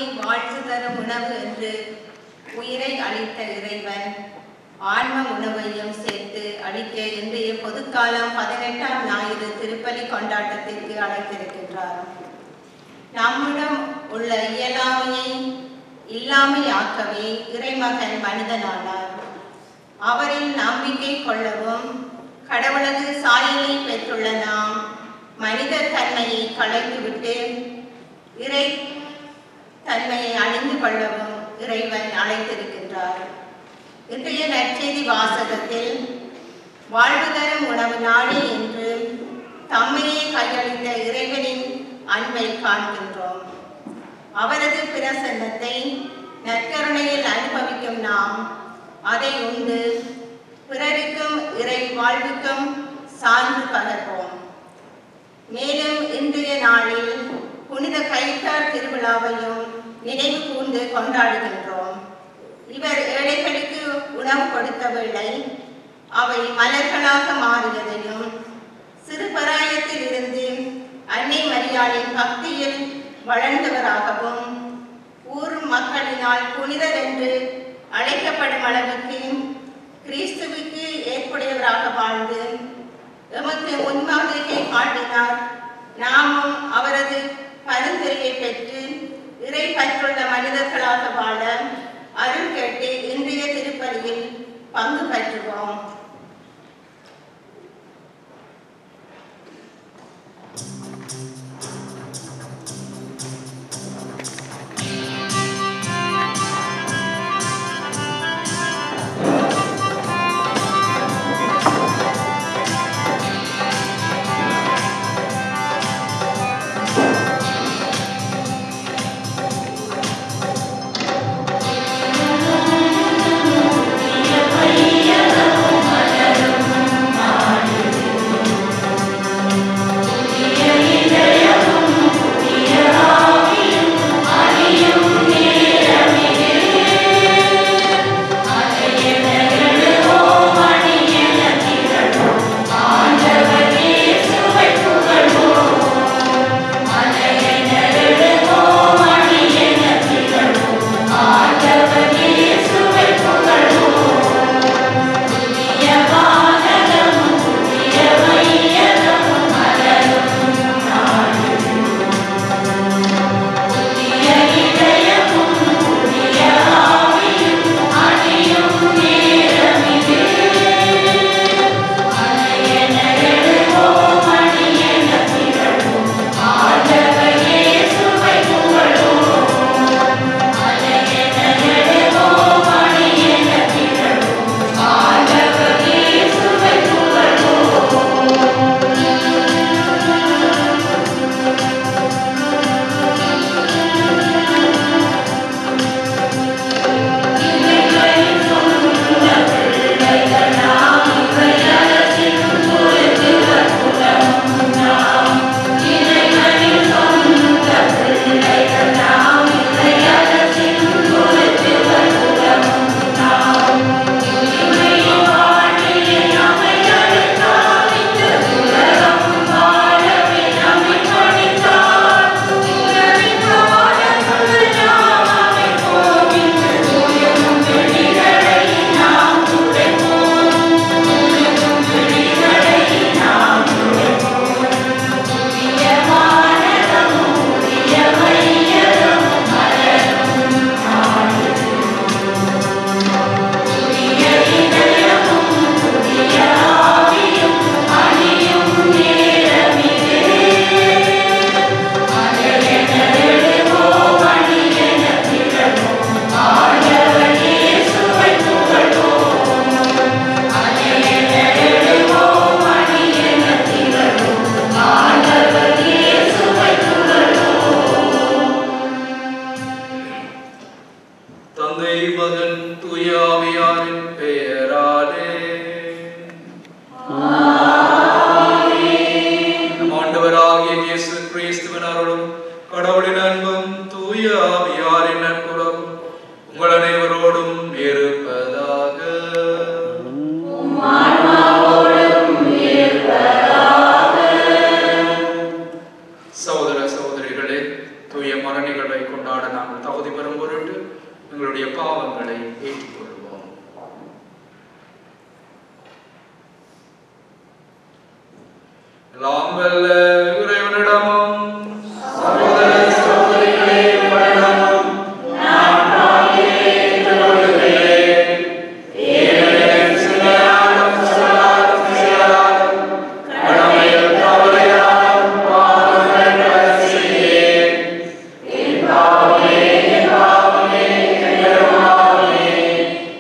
வாழ்வு தரும் உணவு என்று உயிரை அளித்த இறைவன் ஆன்ம உணவையும் சேர்த்து அளிக்க இன்றைய பொதுக்காலம் 18ஆம் ஞாயிறு திருப்பலி கொண்டாட்டத்திற்கு அழைத்திருக்கின்றார். நம்மிடம் உள்ள இயலாமையை இல்லாமையாக்கவே இறைமகன் மனிதனானார். அவரில் நம்பிக்கை கொள்ளவும் கடவுளது சாயலை பெற்றுள்ள நாம் மனித தன்மையை களைந்துவிட்டு இறை தன்மையை அணிந்து கொள்ளவும் இறைவன் அழைத்திருக்கின்றார். இன்றைய நற்செய்தி வாசகத்தில் வாழ்வு தரும் உணவு நாளே என்று தம்மையே கையளித்த இறைவனின் அன்பை காண்கின்றோம். அவரது பிரசன்னத்தை நற்கருணையில் அனுபவிக்கும் நாம் அதை உண்டு பிறருக்கும் இறை வாழ்வுக்கும் சான்று பகர்வோம். மேலும் இன்றைய நாளில் புனித கைத்தார் திருவிழாவையும் நினைவு கூர்ந்து கொண்டாடுகின்றோம். இவர் ஏழைகளுக்கு உணவு கொடுத்த வேளை அவை மலர்களாக மாறியதையும் சிறுபராயத்தில் இருந்து அன்னை மரியாளின் பக்தியில் வளர்ந்தவராகவும் ஊர் மக்களினால் புனிதர் என்று அழைக்கப்படும் அளவுக்கு கிறிஸ்துவுக்கு ஏற்புடையவராக வாழ்ந்து எமக்கு முன்மாதிரியை காட்டினார். நாமும் அவரது பரிந்துரையை பெற்று இறை பற்றுள்ள மனிதர்களாக வாழ அருள் கேட்டு இன்றைய திருப்பலியில் பங்கு பெற்றுவோம். தூய மரணிகளை கொண்டாட நாங்கள் எங்களுடைய பாவங்களை ஏற்றுக்கொள்வோம். எல்லாம் வல்ல இறைவனிடமும் சகோதர சகோதரிகளிடமும் நான் பாவியை ஏற்றுக்கொள்கிறேன். ஏனெனில் சிந்தையாலும் சொல்லாலும் செயலாலும் கடமையில் தவறினாலும் பாவங்கள் பல செய்தேன். என் பாவமே, என் பாவமே, என் பாவமே.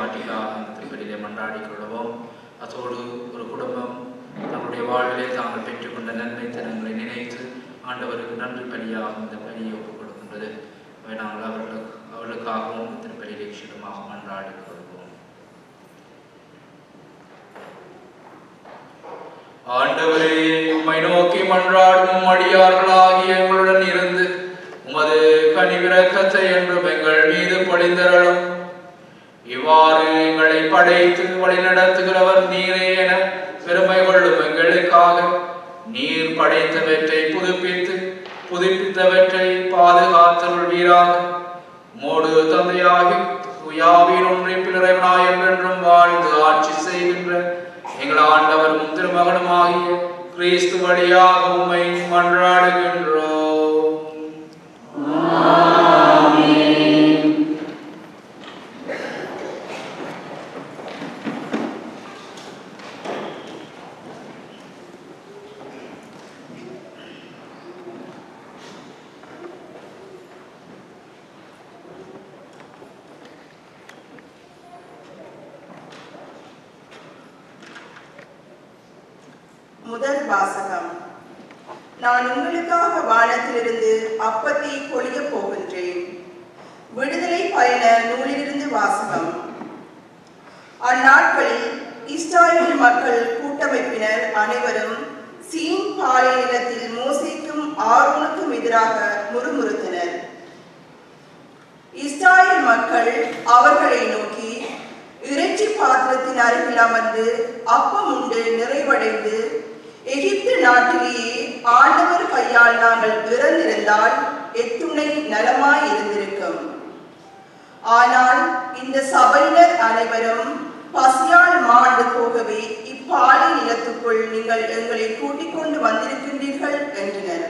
அவற்றுக்காக இந்த திருப்பலியிலே மன்றாடிக் கொள்வோம். அதோடு ஒரு குடும்பம் தங்களுடைய வாழ்விலே தாங்கள் பெற்றுக்கொண்ட நன்மை தனங்களை நினைத்து ஆண்டவருக்கு நன்றி பலியாக இந்த பலியை ஒப்புக் கொடுக்கின்றது. அவை நாங்கள் அவர்களுக்காகவும் திருப்பலியிலே விஷயமாக மன்றாடிக் கொள்வோம். ஆண்டவரே, உம்மை நோக்கி மன்றாடும் அடியார்களாகிய எங்களுடன் இருந்து உமது கனிவிரக்கத்தை என்றும் எங்கள் மீது பொழிந்தருளும். இவ்வாறு எங்களை படைத்து வழிநடத்துகிறவர் நீரே என பெருமை கொள்ளும் எங்களுக்காக நீர் படைத்தவற்றை புதுப்பித்தவற்றை பாதுகாத்தருள்வீராக. மோடு தந்தையாகி தூயாவின் ஒன்றிப்பில் இறைவனாய் என்றென்றும் வாழ்ந்து ஆட்சி செய்கின்ற எங்கள் ஆண்டவரும் திருமகனுமாகிய கிறிஸ்து வழியாக உம்மை மன்றாடுகின்றோம். முதல் வாசகம். நான் உங்களுக்காக வானத்திலிருந்து அப்பத்தை பொழியப் போகின்றேன். விடுதலை பயண நூலிலிருந்து வாசகம். அந்நாட்களில் இஸ்ராயேல் மக்கள் கூட்டமைப்பினர் அனைவரும் சீன் பாலைநிலத்தில் மோசேக்கும் ஆரோனுக்கும் எதிராக முறுமுறுத்தனர். இஸ்ராயேல் மக்கள் அவர்களை நோக்கி, இறைச்சி பாத்திரத்தின் அருகில் அமர்ந்து அப்பம் உண்டு நிறைவடைந்து எகிப்து நாட்டிலேயே ஆண்டவர் கையால் நாங்கள் இறந்திருந்தால் எத்துணை நலமாய் இருந்திருக்கும். ஆனால் இந்த சபையினர் அனைவரும் பசியால் மாண்டு போகவே இப்பாலை நிலத்துக்குள் நீங்கள் எங்களை கூட்டிக் கொண்டு வந்திருக்கின்றீர்கள் என்றனர்.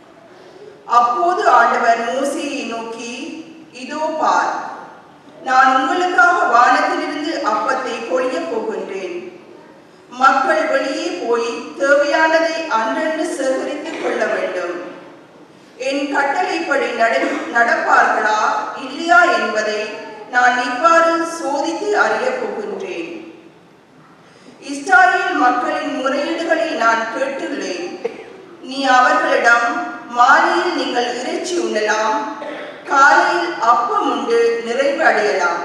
அப்போது ஆண்டவர் மோசேயை நோக்கி, இதோ பார், நான் உங்களுக்காக வானத்திலிருந்து அப்பத்தை பொழியப் போகின்றேன். மக்கள் வெளியே போய் தேவையானதை அன்றன்று சேகரித்துக் கொள்ள வேண்டும். என் கட்டளைப்படி நடப்பார்களா இல்லையா என்பதை நான் இவ்வாறு சோதித்து அறியப் போகின்றேன். இஸ்ராயேல் மக்களின் முறையீடுகளை நான் கேட்டுள்ளேன். நீ அவர்களிடம், மாலையில் நீங்கள் இறைச்சி உண்ணலாம், காலையில் அப்பம் உண்டு நிறைவு அடையலாம்,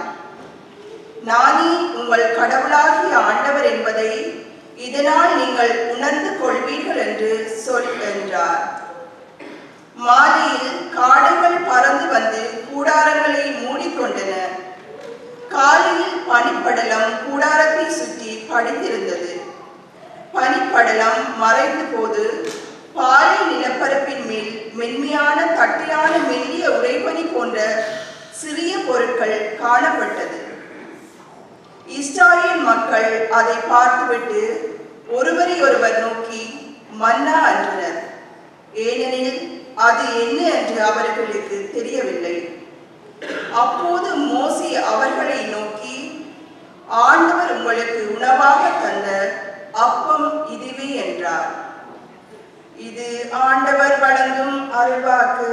நானே உங்கள் கடவுளாகிய ஆண்டவர் என்பதை இதனால் நீங்கள் உணர்ந்து கொள்வீர்கள் என்று சொல் என்றார். மாலையில் காடைகள் பறந்து வந்து கூடாரங்களை மூடிக்கொண்டன. காலையில் பனிப்படலம் கூடாரத்தை சுற்றி படிந்திருந்தது. பனிப்படலம் மறைந்த போது பாலை நிலப்பரப்பின் மேல் மென்மையான தட்டையான மெல்லிய உறைபனி போன்ற சிறிய பொருட்கள் காணப்பட்டது. இஸ்ராயேல் மக்கள் அதை பார்த்துவிட்டு ஒருவரை ஒருவர் நோக்கி மன்னா என்றனர். ஏனெனில் அது என்ன என்று அவர்களுக்கு தெரியவில்லை. அப்போது மோசே அவர்களை நோக்கி, ஆண்டவர் உங்களுக்கு உணவாக தந்த அப்பம் இதுவே என்றார். இது ஆண்டவர் வழங்கும் அருள்வாக்கு.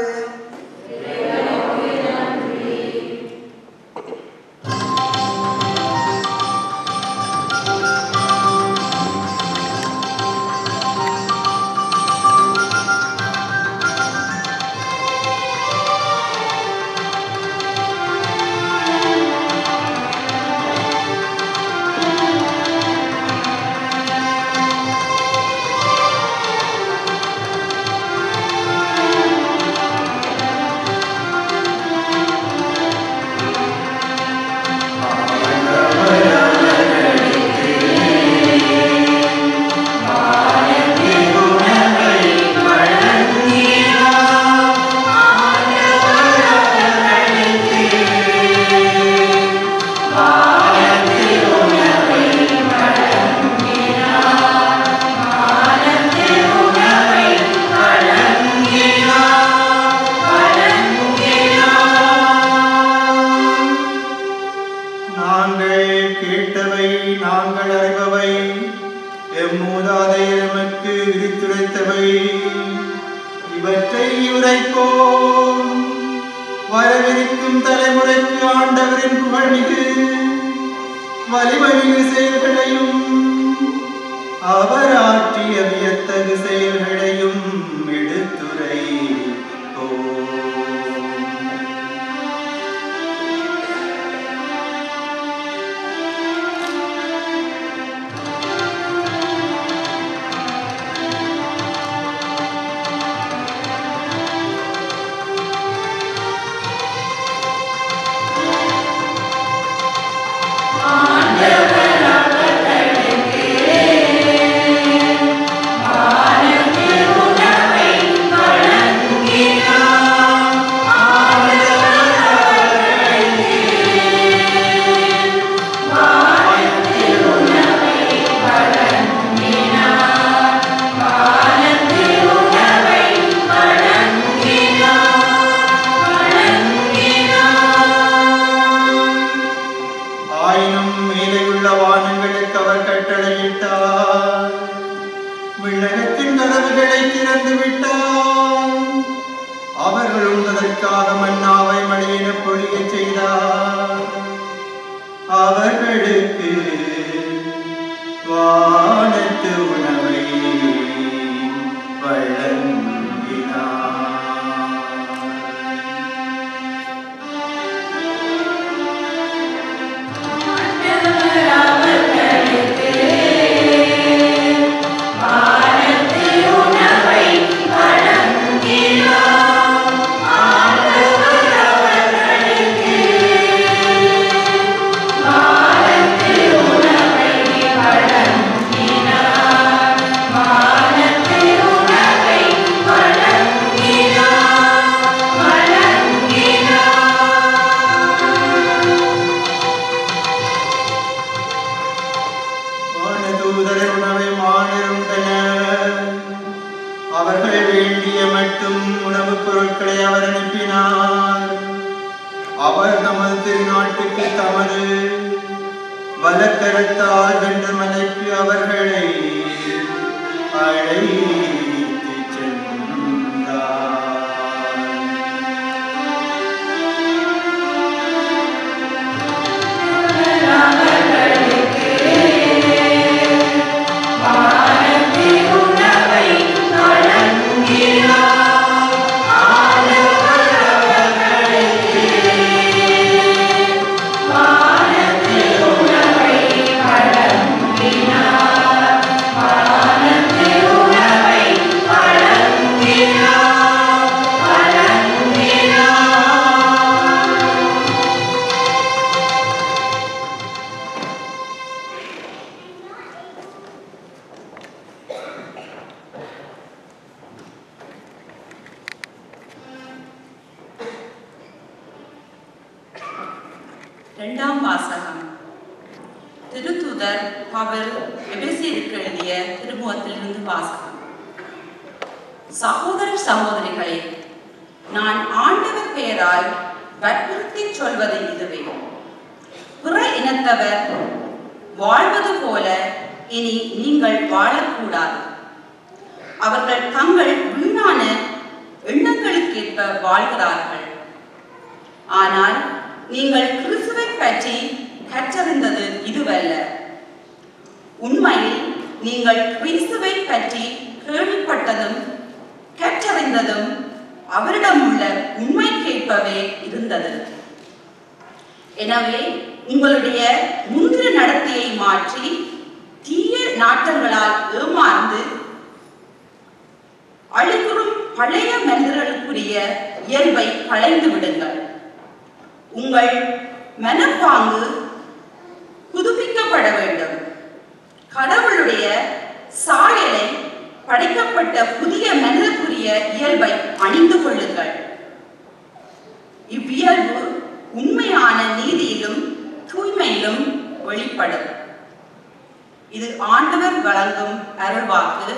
வரவிருக்கும் தலைமுறைக்கு ஆண்டவரின் புகழ்மிகு வலிமைமிகு செயல்களையும் அவர் ஆற்றிய வியத்தகு செயல்களையும் எடுத்துரை இரண்டாம் வாசகம். திருத்தூதர் பவுல் எபேசியருக்கு எழுதிய திருமுகத்திலிருந்து வாசகம். சகோதர சகோதரிகளே, நான் ஆண்டவர் பெயரால் வற்புறுத்தி சொல்வது இதுவே: பிற இனத்தவர் வாழ்வது போல இனி நீங்கள் வாழக்கூடாது. அவர்கள் தங்கள் வீணான எண்ணங்களுக்கேற்ப வாழ்கிறார்கள். ஆனால் நீங்கள் கிறிஸ்துவை பற்றி கற்றறிந்தது இதுவல்ல. உண்மையில் நீங்கள் கிறிஸ்துவை பற்றி கேள்விப்பட்டதும் கற்றறிந்ததும் அவரிடம் உள்ள உண்மைக்கேற்பவே இருந்தது. எனவே உங்களுடைய முந்திர நடத்தையை மாற்றி தீய நாட்டங்களால் ஏமாந்து அழிவுறும் பழைய மனிதர்களுக்குரிய இயல்பை களைந்து விடுங்கள். உங்கள் மனப்பாங்கு புதுப்பிக்கப்பட வேண்டும். கடவுளுடைய சாயலை படைக்கப்பட்ட புதிய மனிதனுக்குரிய இயல்பை அணிந்து கொள்ளுங்கள். இவ்வியல்பு உண்மையான நீதியிலும் தூய்மையிலும் வெளிப்படும். இது ஆண்டவர் வழங்கும் அருள்வாக்கு.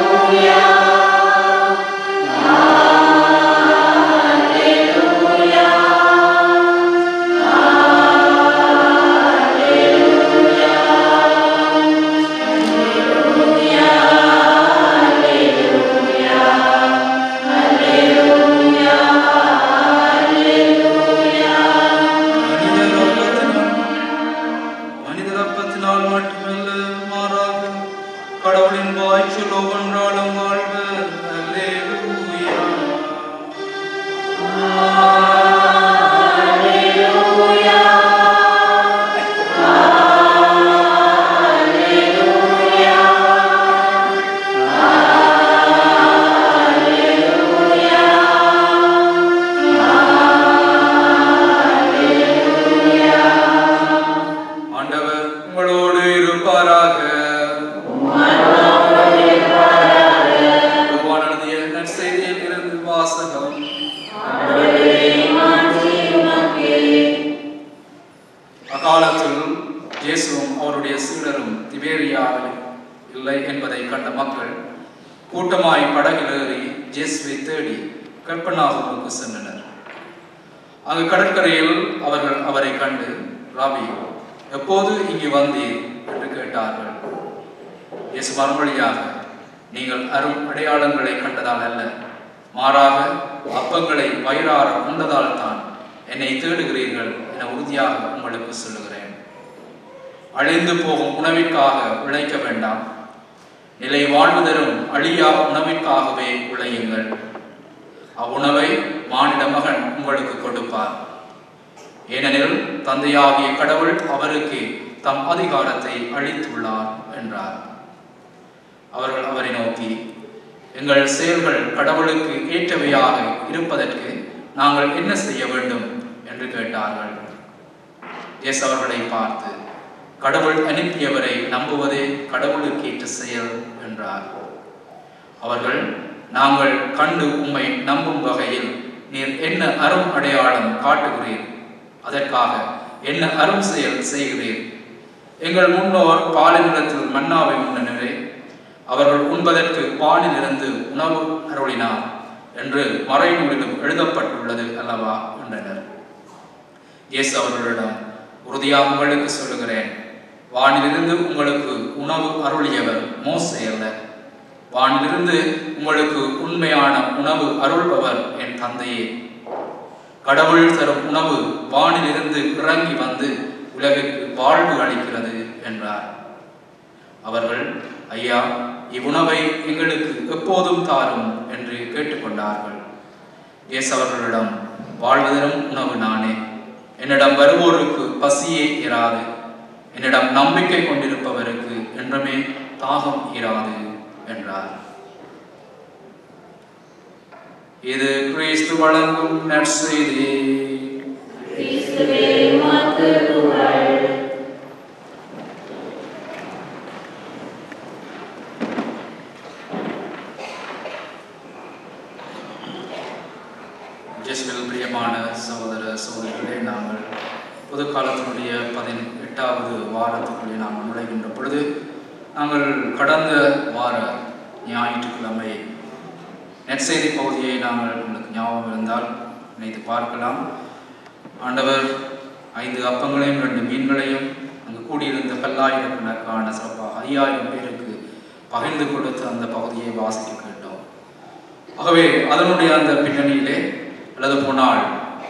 Hallelujah. காலத்தில் இயேசுவும் அவருடைய சீடரும் திபேரியாவில் இல்லை என்பதை கண்ட மக்கள் கூட்டமாய் படகில் ஏறி இயேசுவை தேடி கப்பர்நாகூமுக்கு சென்றனர். அங்கு கடற்கரையில் அவர்கள் அவரை கண்டு, ராபி, எப்போது இங்கு வந்தீர் என்று கேட்டார்கள். இயேசு மறுமொழியாக, நீங்கள் அரும் அடையாளங்களை கண்டதால் அல்ல, மாறாக அப்பங்களை வயிறார உண்டதால் தான் என்னை தேடுகிறீர்கள் என உறுதியாக உங்களுக்கு சொல்லுகிறேன். அழிந்து போகும் உணவிற்காக உழைக்க வேண்டாம், நிலை வாழ்வு தரும் அழியா உணவிற்காகவே உழையுங்கள். அவ்வுணவை மானிட மகன் உங்களுக்கு கொடுப்பார். ஏனெனில் தந்தையாகிய கடவுள் அவருக்கு தம் அதிகாரத்தை அளித்துள்ளார் என்றார். அவர்கள் அவரை நோக்கி, எங்கள் செயல்கள் கடவுளுக்கு ஏற்றவையாக இருப்பதற்கு நாங்கள் என்ன செய்ய வேண்டும் என்று கேட்டார்கள். இயேசு அவர்களை பார்த்து, கடவுள் அனுப்பியவரை நம்புவதே கடவுளுக்கு ஏற்ற செயல் என்றார். அவர்கள், நாங்கள் கண்டு உம்மை நம்பும் வகையில் நீர் என்ன அரும் அடையாளம் காட்டுகிறீர்? அதற்காக என்ன அரும் செயல் செய்கிறீர்? எங்கள் முன்னோர் பாலினிடத்தில் மன்னாவை உண்டனரே, அவர்கள் உண்பதற்கு வானிலிருந்து உணவு அருளினார் என்று மறைநூலிலும் எழுதப்பட்டுள்ளது அல்லவா என்றனர். இயேசு அவர்களிடம், உறுதியாக உங்களுக்கு சொல்லுகிறேன், வானிலிருந்து உங்களுக்கு உணவு அருளியவர் மோசே அல்ல, வானிலிருந்து உங்களுக்கு உண்மையான உணவு அருள்பவர் என் தந்தையே. கடவுள் தரும் உணவு வானிலிருந்து இறங்கி வந்து உலகிற்கு வாழ்வு அளிக்கிறது என்றார். அவர்கள், ஐயா, இவ்வுணவை எங்களுக்கு எப்போதும் தாரும் என்று கேட்டுக்கொண்டார்கள். இயேசு அவர்களிடம், வாழ்வு தரும் உணவு நானே, என்னிடம் வருவோருக்கு பசியே இராது, என்னிடம் நம்பிக்கை கொண்டிருப்பவருக்கு என்றுமே தாகம் இராது என்றார். இது கிறிஸ்து வழங்கும் நற்செய்தி. இயேசுவில் பிரியமான சகோதர சகோதரிகளே, நாங்கள் பொது காலத்தினுடைய 18வது வாரத்துக்குள்ளே நாம் நுழைகின்ற பொழுது, நாங்கள் கடந்த வார ஞாயிற்றுக்கிழமை நற்செய்தி பகுதியை நாங்கள் உங்களுக்கு ஞாபகம் இருந்தால் நினைத்து பார்க்கலாம். ஆண்டவர் 5 அப்பங்களையும் 2 மீன்களையும் அங்கு கூடியிருந்த பல்லாயிரக்கணக்கான சிறப்பாக 5000 பேருக்கு பகிர்ந்து கொடுத்து அந்த பகுதியை வாசிக்க கேட்டோம். ஆகவே அதனுடைய அந்த பின்னணியிலே அல்லது போனால்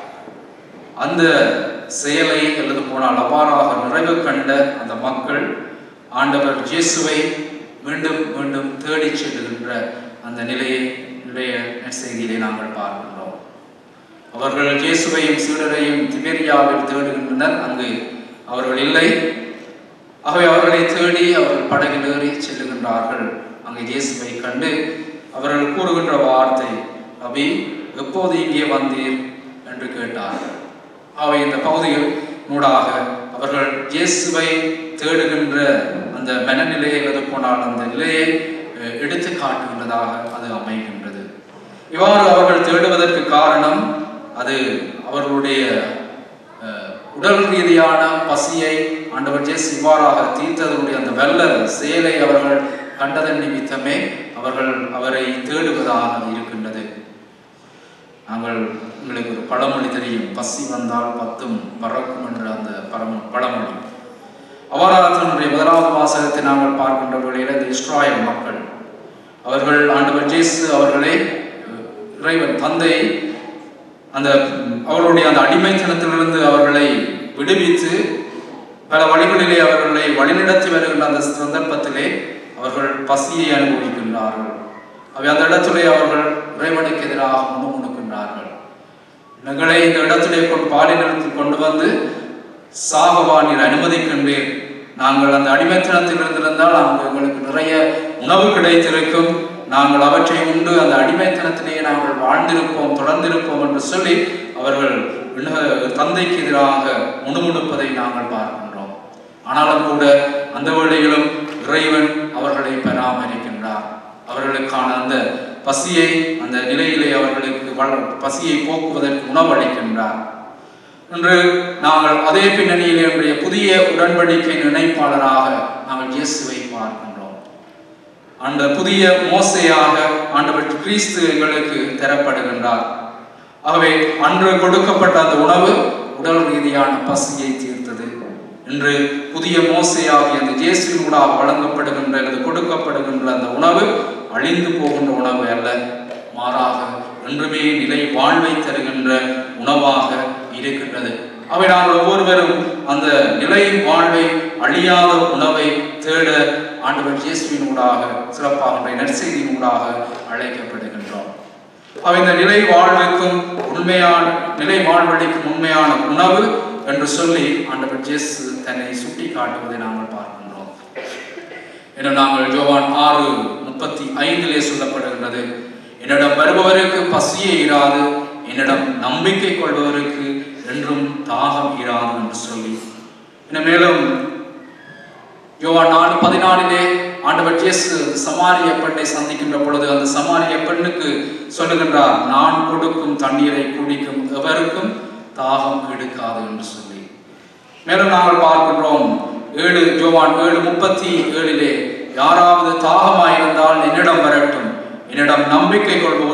அந்த செயலை அல்லது போனால் அவ்வாறாக நிறைவு கண்ட அந்த மக்கள் ஆண்டவர் இயேசுவை மீண்டும் மீண்டும் தேடி செல்கின்ற அந்த நிலையை இன்றைய நற்செய்தியிலே நாங்கள் பார்க்கின்றோம். அவர்கள் இயேசுவையும் சீடரையும் திபேரியாவில் தேடுகின்றனர். அங்கு அவர்கள் இல்லை. ஆகவே அவர்களை தேடி அவர்கள் படகில் ஏறி செல்லுகின்றார்கள். அங்கு இயேசுவை கண்டு அவர்கள் கூறுகின்ற வார்த்தை, ரபி, எப்போது இங்கே வந்தீர் என்று கேட்டார்கள். ஆகவே இந்த பகுதியில் நூடாக அவர்கள் இயேசுவை தேடுகின்ற அந்த மனநிலையை அல்லது போனால் அந்த நிலையை எடுத்து காட்டுகின்றதாக அது அமைகின்றது. இவ்வாறு அவர்கள் தேடுவதற்கு காரணம், அது அவர்களுடைய உடல் ரீதியான பசியை ஆண்டவர் இயேசு இவ்வாறாக தீர்த்ததனுடைய அந்த வல்ல செயலை அவர்கள் கண்டதன் நிமித்தமே அவர்கள் அவரை தேடுவதாக இருக்கின்றது. உங்களுக்கு ஒரு பழமொழி தெரியும், பசி வந்தால் 10 பறக்கும் என்ற அந்த பழமொழி. அவாராதனுடைய 1வது வாசகத்தை நாங்கள் பார்க்கின்ற வேளையில் இந்த இஸ்ராயல் மக்கள், அவர்கள் ஆண்டவர் இயேசு அவர்களை இறைவன் தந்தை அந்த அவர்களுடைய அந்த அடிமைத்தனத்திலிருந்து அவர்களை விடுவித்து பல வழிகளிலே அவர்களை வழிநடத்தி வருகின்ற அந்த சந்தர்ப்பத்திலே அவர்கள் பசியை அனுபவிக்கின்றார்கள். அவை அந்த இடத்திலே அவர்கள் இறைவனுக்கு எதிராக முணுமுணுக்கின்றார்கள். எங்களை இந்த இடத்திலே பாலினத்தில் கொண்டு வந்து சாகவா நீர் அனுமதிக்கின்றீர், நாங்கள் அந்த அடிமைத்தனத்தில் இருந்திருந்தால் அங்கு எங்களுக்கு நிறைய உணவு கிடைத்திருக்கும், நாங்கள் அவற்றை உண்டு அந்த அடிமைத்தனத்திலேயே நாங்கள் வாழ்ந்திருப்போம் தொடர்ந்திருப்போம் என்று சொல்லி அவர்கள் தந்தைக்கு எதிராக முணுமுணுப்பதை நாங்கள் பார்க்கின்றோம். ஆனாலும் கூட அந்த வேளையிலும் இறைவன் அவர்களை பராமரிக்கின்றார். அவர்களுக்கான அந்த பசியை அந்த நிலையிலே அவர்களுக்கு பசியை போக்குவதற்கு உணவளிக்கின்றார். இன்று நாங்கள் அதே பின்னணியில் இன்றைய புதிய உடன்படிக்கை இணைப்பாளராக நாங்கள் இயேசுவை பார்க்கின்றோம். அந்த புதிய மோசையாக ஆண்டவர் கிறிஸ்து எங்களுக்கு தரப்படுகின்றார். ஆகவே அன்று கொடுக்கப்பட்ட அந்த உணவு உடல் ரீதியான பசியை தீர்த்தது. இன்று புதிய மோசையாகிய அந்த இயேசுவினூடாக வழங்கப்படுகின்ற அல்லது கொடுக்கப்படுகின்ற அந்த உணவு அழிந்து போகின்ற உணவு அல்ல, மாறாக என்றுமே நிலை வாழ்வை தருகின்ற உணவாக இருக்கின்றது. அவை நாங்கள் ஒவ்வொருவரும் அந்த நிலை வாழ்வை அழியாத உணவை தேட ஆண்டவர் இயேசுவினூடாக சிறப்பாக நற்செய்தியினூடாக அழைக்கப்படுகின்றோம். அவை இந்த நிலை வாழ்வுக்கும் உண்மையான நிலை வாழ்வழிக்கும் உண்மையான உணவு என்று சொல்லி ஆண்டவர் இயேசு தன்னை சுட்டி காட்டுவதை நாங்கள் பார்க்கின்றோம். என நாங்கள் யோவான் 6:35 சொல்லப்படுகின்றது, என்னிடம் வருபவருக்கு பசியே இராது, என்னிடம் நம்பிக்கை கொள்பவருக்கு என்றும் தாகம் இராது என்று சொல்லி. மேலும் யோவான் 4:14 ஆண்டவர் இயேசு சமாரிய பெண்ணை சந்திக்கின்ற பொழுது அந்த சமாரிய பெண்ணுக்கு சொல்லுகின்றார், நான் கொடுக்கும் தண்ணீரை குடிக்கும் எவருக்கும் தாகம் எடுக்காது என்று சொல்லி. மேலும் நாங்கள் பார்க்கின்றோம் யோவான் 7:37 யாராவது தாகமாயிருந்தால் என்னிடம் வரட்டும், என்னிடம் நம்பிக்கை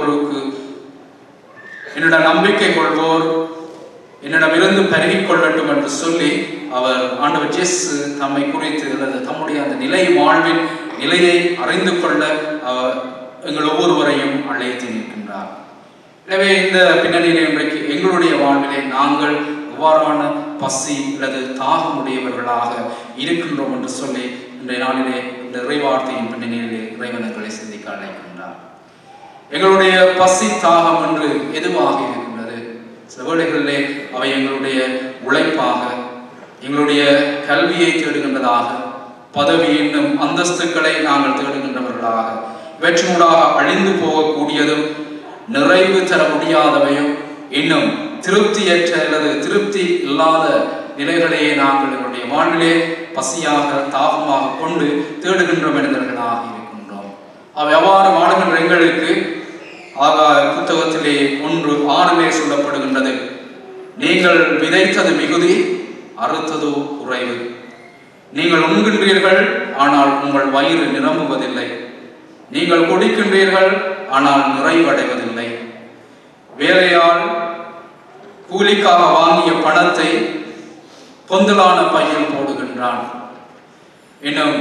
கொள்வோர் என்னிடம் இருந்து பருகிக் கொள்ளட்டும் என்று சொல்லி அவர் ஆண்டவர் இயேசு தம்மை குறித்து அல்லது தம்முடைய அந்த நிலை வாழ்வின் நிலையை அறிந்து கொள்ள எங்கள் ஒவ்வொருவரையும் அழைத்து நிற்கின்றார். எனவே இந்த பின்னணியில் இன்றைக்கு எங்களுடைய வாழ்விலே நாங்கள் எவ்வாறான பசி அல்லது தாகமுடையவர்களாக இருக்கின்றோம் என்று சொல்லி இன்றைய நாளிலே இந்த இறைவார்த்தையின் பின்னணியிலே இறைவனங்களை சிந்திக்க அழைக்கின்றார். எங்களுடைய பசி தாகம் என்று எதுவாக இருக்கின்றது? சில வேளைகளிலே அவை எங்களுடைய உழைப்பாக, எங்களுடைய கல்வியை தேடுகின்றதாக, பதவி என்னும் அந்தஸ்துக்களை நாங்கள் தேடுகின்றவர்களாக, இவற்றினூடாக அழிந்து போகக்கூடியதும் நிறைவு தர முடியாதவையும் இன்னும் திருப்தியற்ற அல்லது திருப்தி இல்லாத நிலைகளையே நாங்கள் எங்களுடைய வாழ்விலே பசியாக தாகமாக கொண்டு தேடுகின்ற மனிதர்களாக இருக்கின்றோம். அவை எவ்வாறு வாழுகின்ற எங்களுக்கு ஆகாய புத்தகத்திலே 1:6 சொல்லப்படுகின்றது, நீங்கள் விதைத்தது மிகுதி, அறுத்ததோ குறைவு. நீங்கள் உண்கின்றீர்கள், ஆனால் உங்கள் வயிறு நிரம்புவதில்லை. நீங்கள் குடிக்கின்றீர்கள், ஆனால் நிறைவடைவதில்லை. வேலையால் கூலிக்காக வாங்கிய பணத்தை பொந்தலான பையில் போடுகின்றான். இன்னும்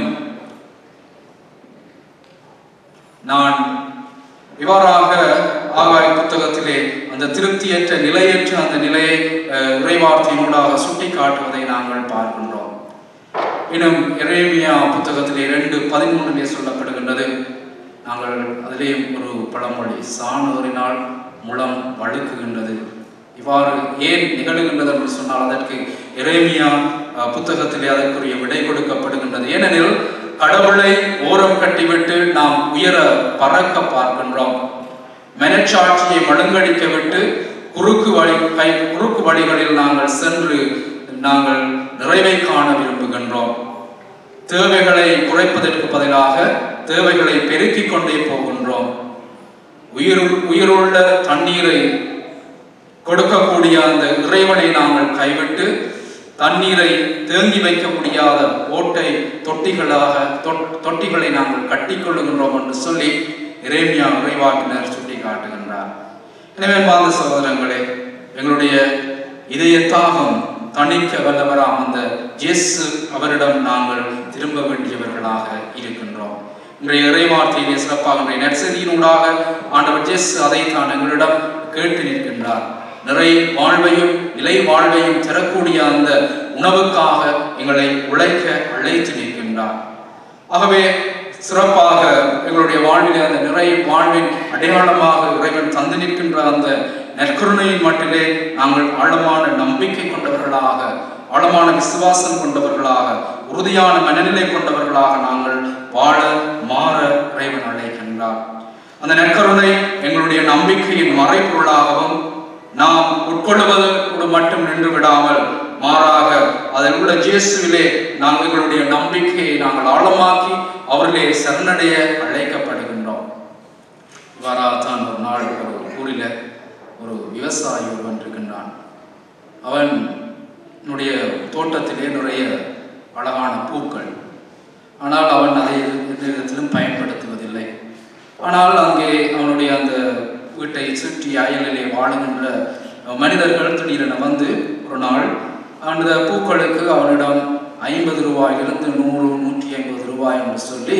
நான் இவ்வாறாக ஆகாய புத்தகத்திலே அந்த திருப்தியற்ற நிலையற்ற அந்த நிலையை இறைவார்த்தையினூடாக சுட்டி காட்டுவதை நாங்கள் பார்க்கின்றோம். இன்னும் எரேமியா புத்தகத்திலே 2:13 சொல்லப்படுகின்றது, நாங்கள் அதிலேயும் ஒரு பழமொழி, சாணோரினால் முளம் வழுக்குகின்றது. இவ்வாறு ஏன் நிகழுகின்றது என்று சொன்னால் அதற்கு எரேமியா புத்தகத்திலே அதற்குரிய விடை கொடுக்கப்படுகின்றது. ஏனெனில் கடவுளை ஓரம் கட்டிவிட்டு நாம் உயர பறக்க பார்க்கின்றோம். மனச்சாட்சியை மழுங்கடிக்க விட்டு குறுக்கு வழிகளில் நாங்கள் சென்று நாங்கள் நிறைவை காண விரும்புகின்றோம். தேவைகளை குறைப்பதற்கு பதிலாக தேவைகளை பெருக்கிக் கொண்டே போகின்றோம். உயிருள்ள தண்ணீரை கொடுக்கக்கூடிய அந்த இறைவனை நாங்கள் கைவிட்டு தண்ணீரை தேங்கி வைக்க முடியாத ஓட்டை தொட்டிகளை நாங்கள் கட்டிக்கொள்ளுகின்றோம் என்று சொல்லி எரேமியா இறைவாக்கினர் சுட்டி காட்டுகின்றார். எனவே வாழ்ந்த சகோதரங்களே, எங்களுடைய இதய தாகம் தணிக்க வல்லவராம் அந்த இயேசு அவரிடம் நாங்கள் திரும்ப வேண்டியவர்களாக இருக்கின்றோம். இன்றைய இறைவார்த்தையிலே சிறப்பாக நற்செய்தியினூடாக ஆண்டவர் இயேசு அதைத்தான் எங்களிடம் கேட்டு நிற்கின்றார். நிறை வாழ்வையும் நிலை வாழ்வையும் தரக்கூடிய அந்த உணவுக்காக எங்களை உழைக்க அழைத்து நிற்கின்றார். ஆகவே சிறப்பாக எங்களுடைய வாழ்விலே அந்த நிறை வாழ்வின் அடையாளமாக இறைவன் தந்து நிற்கின்ற அந்த நற்கருணையின் மட்டிலே நாங்கள் ஆழமான நம்பிக்கை கொண்டவர்களாக, ஆழமான விசுவாசம் கொண்டவர்களாக, உறுதியான மனநிலை கொண்டவர்களாக நாங்கள் வாழ மாற இறைவன் அழைக்கின்றார். அந்த நற்கருணை எங்களுடைய நம்பிக்கையின் மறைப்பொருளாகவும் நாம் உட்கொள்வதோடு மட்டும் நின்று விடாமல் மாறாக அதில் உள்ள இயேசுவிலே நாங்கள் எங்களுடைய நம்பிக்கையை நாங்கள் ஆழமாக்கி அவர்களே சரணடைய அழைக்கப்படுகின்றோம். இவ்வாறாகத்தான் ஒரு நாள் ஒரு ஊரில் ஒரு விவசாயி ஒருவன் இருக்கின்றான். அவனுடைய தோட்டத்திலே நிறைய அழகான பூக்கள். ஆனால் அவன் அதை எந்த விதத்திலும் பயன்படுத்துவதில்லை. ஆனால் அங்கே அவனுடைய அந்த வீட்டை சுற்றி அயலிலே வாழுகின்ற மனிதர்கள் திடீரென வந்து ஒரு நாள் அந்த பூக்களுக்கு அவனிடம் 50 ரூபாயிலிருந்து 100, 150 ரூபாய் என்று சொல்லி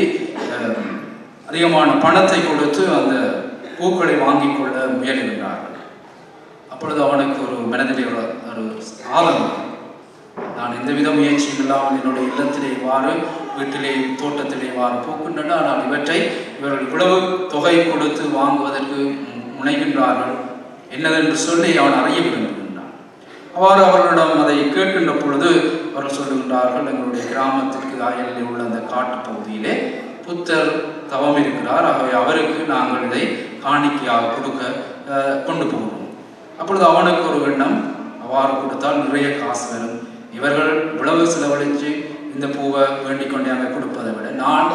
அதிகமான பணத்தை கொடுத்து அந்த பூக்களை வாங்கிக் கொள்ள முயல்கின்றார்கள். அப்பொழுது அவனுக்கு ஒரு மனதிலே ஒரு ஆதங்கம். நான் எந்தவித முயற்சியும் இல்லாமல் என்னுடைய இல்லத்திலே இவ்வாறு வீட்டிலே தோட்டத்திலே இவ்வாறு பூக்கின்றன, ஆனால் இவர்கள் இவ்வளவு தொகை கொடுத்து வாங்குவதற்கு முனைகின்றார்கள் என்னதென்று சொல்லி அவன் அறிய விரும்புகின்றான். அவ்வாறு அவர்களிடம் அதை கேட்கின்ற பொழுது அவர்கள் சொல்லுகின்றார்கள், எங்களுடைய கிராமத்திற்கு அயலில் உள்ள அந்த காட்டு பகுதியிலே புத்தர் தவம் இருக்கிறார், ஆகவே அவருக்கு நாங்கள் இதை காணிக்கையாக கொடுக்க கொண்டு போகிறோம். அப்பொழுது அவனுக்கு ஒரு எண்ணம், அவ்வாறு கொடுத்தால் நிறைய காசு வரும், இவர்கள் இவ்வளவு செலவழித்து இந்த பூவை வேண்டிக் கொண்டே அங்கே கொடுப்பதை விட நான்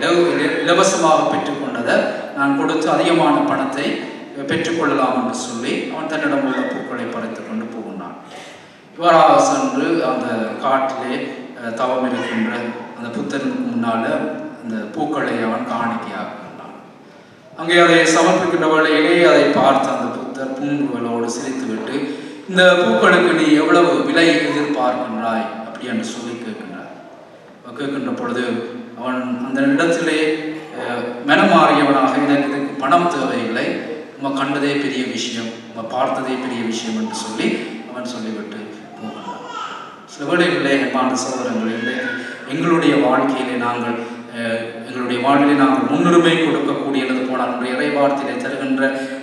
இலவசமாக பெற்றுக்கொண்டதை நான் கொடுத்து அதிகமான பணத்தை பெற்றுக்கொள்ளலாம் என்று சொல்லி அவன் தன்னிடம் உள்ள பூக்களை பறித்து கொண்டு போகின்றான். இவராக சென்று அந்த காட்டிலே தவம் இருக்கின்ற அந்த புத்தருக்கு முன்னால் அந்த பூக்களை அவன் காணிக்கையாகின்றான். அங்கே அதை சமர்ப்பிக்கின்ற வேளையிலே அதை பார்த்து அந்த புத்தர் புன்முறுவலோடு சிரித்துவிட்டு, இந்த பூக்களுக்கு நீ எவ்வளவு விலை எதிர்பார்க்கின்றாய் அப்படி என்று சொல்லி கேட்கின்றார். கேட்கின்ற பொழுது அவன் அந்த இடத்திலே மனமாறியவனாக, எனக்கு இதுக்கு பணம் தேவையில்லை, நம்ம கண்டதே பெரிய விஷயம், நம்ம பார்த்ததே பெரிய விஷயம் என்று சொல்லி அவன் சொல்லிவிட்டு போகின்றான். சில வேளைகளிலே அன்பான சகோதரர்களே, எங்களுடைய வாழ்க்கையிலே நாங்கள் எங்களுடைய வாழ்விலே நாங்கள் முன்னுரிமை கொடுக்கக்கூடியது போனால் நம்முடைய இறைவார்த்தையிலே தருகின்ற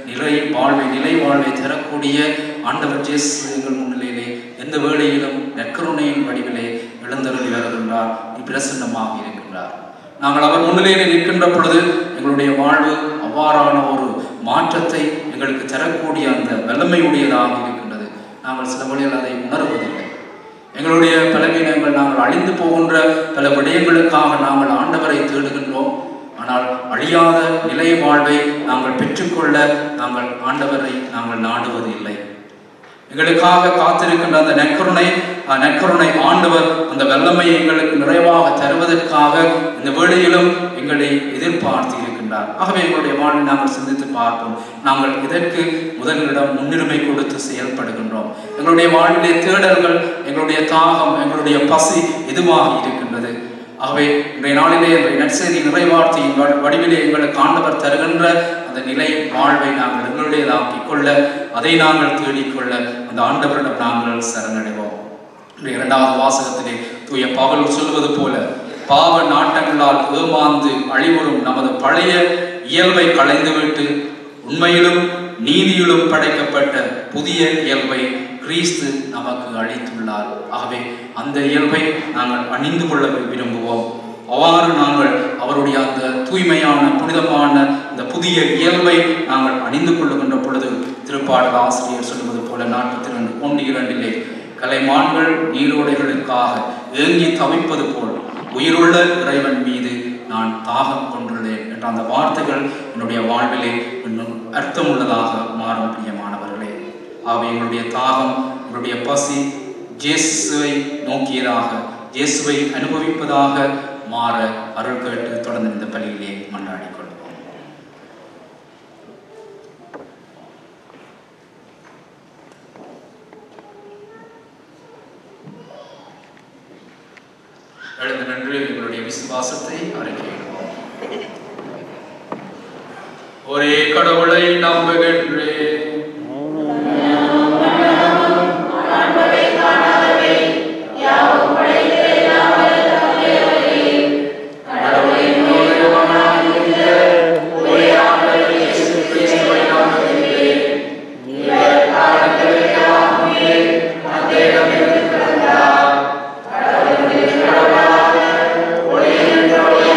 நிலை வாழ்வை தரக்கூடிய ஆண்டவர் இயேசு எங்கள் முன்னிலையிலே எந்த வேளையிலும் நற்கருணையின் வடிவிலே எழுந்தருளி வருகின்றார், பிரசன்னமாக இருக்கின்றார். நாங்கள் அவர் முன்னிலையிலே நிற்கின்ற பொழுது எங்களுடைய வாழ்வு அவ்வாறான ஒரு மாற்றத்தை எங்களுக்கு தரக்கூடிய அந்த வல்லமையுடையதாக இருக்கின்றது. நாங்கள் சில வழியில் அதை உணர்வதில்லை. எங்களுடைய பலவீனங்கள், நாங்கள் அழிந்து போகின்ற பல விடயங்களுக்காக நாங்கள் ஆண்டவரை தேடுகின்றோம். ஆனால் அழியாத நிலை வாழ்வை நாங்கள் பெற்றுக்கொள்ள நாங்கள் ஆண்டவரை நாங்கள் நாடுவது இல்லை. எங்களுக்காக காத்திருக்கின்ற அந்த நற்கருணை ஆண்டவர் அந்த வல்லமையை எங்களுக்கு நிறைவாக தருவதற்காக இந்த வேளையிலும் எங்களை எதிர்பார்த்து இருக்கின்றார். ஆகவே எங்களுடைய வாழ்வை நாங்கள் சிந்தித்து பார்ப்போம். நாங்கள் இதற்கு முதலிடம் முன்னுரிமை கொடுத்து செயல்படுகின்றோம். எங்களுடைய வாழ்விலே தேடல்கள், எங்களுடைய தாகம், எங்களுடைய பசி எதுவாக இருக்கின்றது? ஆகவே இன்றைய நாளிலே நற்செய்தி நிறைவார்த்தையின் வடிவிலே எங்களுக்கு ஆண்டவர் தருகின்ற அந்த நிலை வாழ்வை நாங்கள் எங்களுடையதாக்கிக் கொள்ள, அதை நாங்கள் தேடிக்கொள்ள அந்த ஆண்டவரிடம் நாங்கள் சரணடைவோம். இரண்டாவது வாசகத்திலே தூய பவுல் சொல்வது போல, பாவ நாட்டங்களால் ஏமாந்து அழிவுறும் நமது பழைய இயல்பை களைந்துவிட்டு உண்மையிலும் நீதியிலும் படைக்கப்பட்ட புதிய இயல்பை கிறிஸ்து நமக்கு அளித்துள்ளார். ஆகவே அந்த இயல்பை நாங்கள் அணிந்து கொள்ள விரும்புவோம். அவ்வாறு நாங்கள் அவருடைய அந்த தூய்மையான புனிதமான இந்த புதிய இயல்பை நாங்கள் அணிந்து கொள்ளுகின்ற பொழுது திருப்பாடல் ஆசிரியர் சொல்வது போல 42:1-2 கலைமான்கள் நீரோடைகளுக்காக ஏங்கி தவிப்பது போல் உயிருள்ள இறைவன் மீது நான் தாகம் கொண்டுள்ளேன் என்ற அந்த வார்த்தைகள் என்னுடைய வாழ்விலே இன்னும் அர்த்தமுள்ளதாக மாறும். பிரியமானவர்களே, ஆகவே எங்களுடைய தாகம், எங்களுடைய பசி இயேசுவை நோக்கியதாக, இயேசுவை அனுபவிப்பதாக மாற அருள் கேட்டு தொடர்ந்து இந்த பலியிலே மன்றாடி கொள்வோம். எழுந்து நின்று எங்களுடைய விசுவாசத்தை அறிக்கையிடுவோம். ஒரே கடவுளை நம்புகின்றேன்.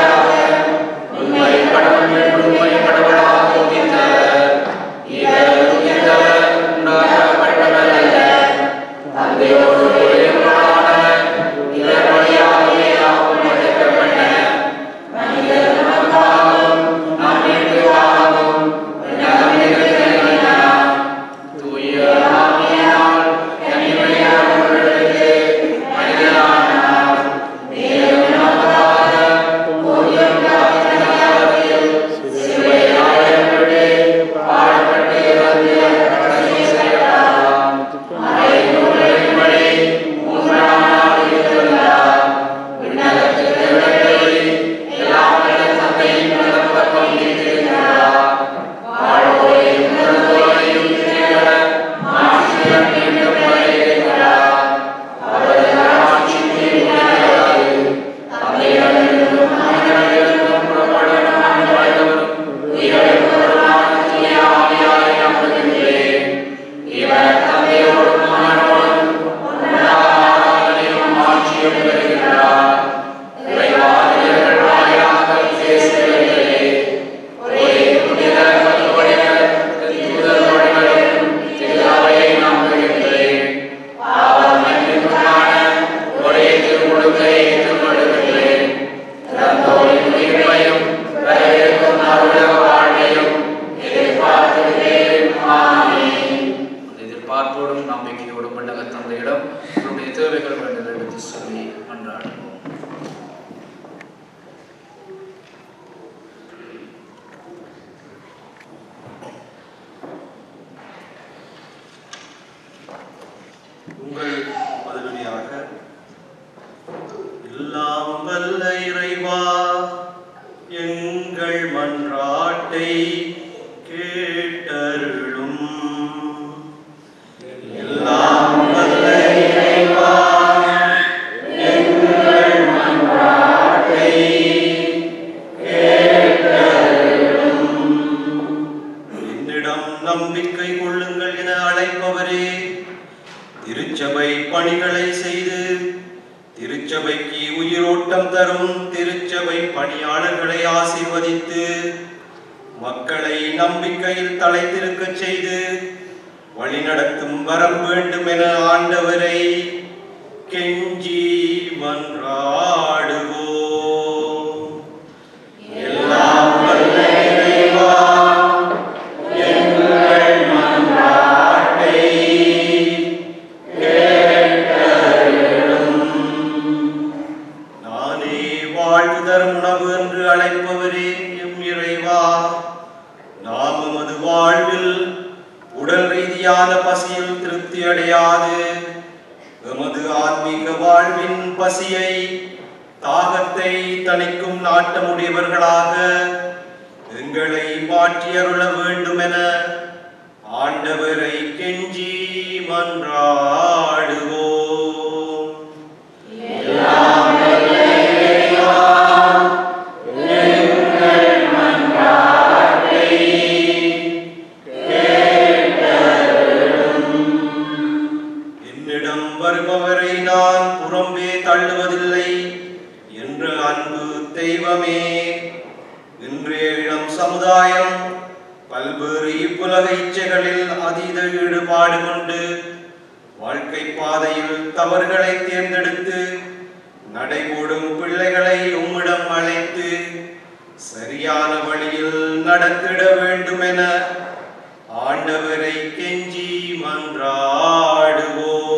Yeah. நம்பிக்கையோடு மண்டக தந்தையிடம் உங்களுடைய தேவைகள் வேண்டும் எடுத்து சொல்லி மன்றாடுவோம். உங்கள் பதிலடியாக எல்லாம் வல்ல இறைவா, எங்கள் மன்றாட்டை கேட்டருளும். எல்லாம் வல்ல இறைவா, எங்கள் மன்றாட்டை கேட்டருளும். என்னிடம் நம்பிக்கை கொள்ளுங்கள் என அழைப்பவரே, திருச்சபை பணிகளை செய்து திருச்சபைக்கு உயிரோட்டம் தரும் திருச்சபை பணியாளர்களை ஆசீர்வதித்து மக்களை நம்பிக்கையில் தலைத்திருக்கச் செய்து வழிநடத்தும் வரம் வேண்டும் என ஆண்டவரை கெஞ்சி மன்றாடுவோம். எல்லாம் வல்ல இறைவா, எங்கள் மன்றாட்டை உணவு என்று அழைப்பவரே எம் இறைவா, நாம் எமது வாழ்வில் உடல் ரீதியான பசியில் திருப்தி அடையாது எமது ஆன்மீக வாழ்வின் பசியை தாகத்தை தணிக்கும் நாட்டமுடையவர்களாக எங்களை மாற்றியருள வேண்டும் என ஆண்டவரை கெஞ்சி மன்றாடுவோம். வருபவரை நான் புறம்பே தள்ளுவதில்லை என்ற அன்பு தெய்வமே, இன்றைய இளம் சமுதாயம் பல்வேறு இப்புலக இச்சைகளில் அதீத ஈடுபாடு கொண்டு வாழ்க்கை பாதையில் தவறுகளை தேர்ந்தெடுத்து நடைபோடும் பிள்ளைகளை உம்மிடம் அழைத்து சரியான வழியில் நடத்திட வேண்டும் என ஆண்டவரை கெஞ்சி மன்றாடுவோம்.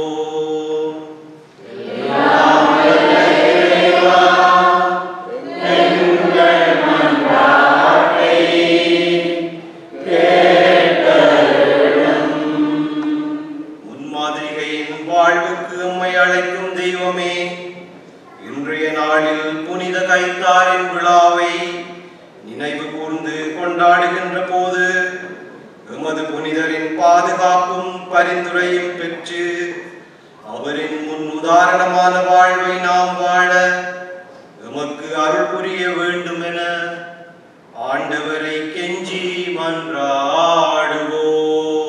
முன்மாதிரிகையின் வாழ்வுக்கு உம்மை அழைக்கும் தெய்வமே, இன்றைய நாளில் புனித கைத்தாரின் விழாவை நினைவு கூர்ந்து கொண்டாடுகின்ற போது எமது புனிதரின் பாதுகாப்பும் பரிந்துரையும் பெற்று அவரின் முன் உதாரணமான வாழ்வை நாம் வாழ எமக்கு அருள் புரிய வேண்டும் என ஆண்டவரை கெஞ்சி மன்றாடுவோம்.